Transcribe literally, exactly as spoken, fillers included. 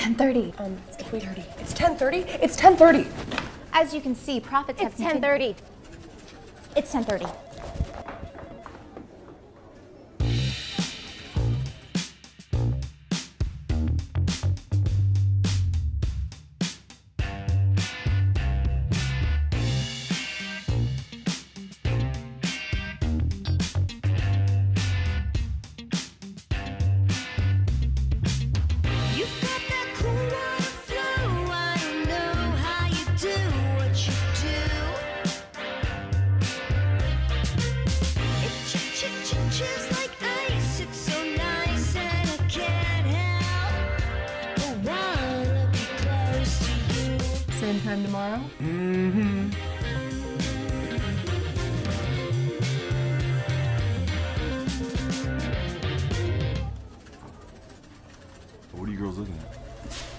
ten thirty. Um, if we thirty. It's ten thirty. It's ten thirty. As you can see, profits have It's ten thirty. It's ten thirty. Just like ice, it's so nice and I can't help but wanna be close to you. Same time tomorrow? Mm-hmm. What are you girls looking at?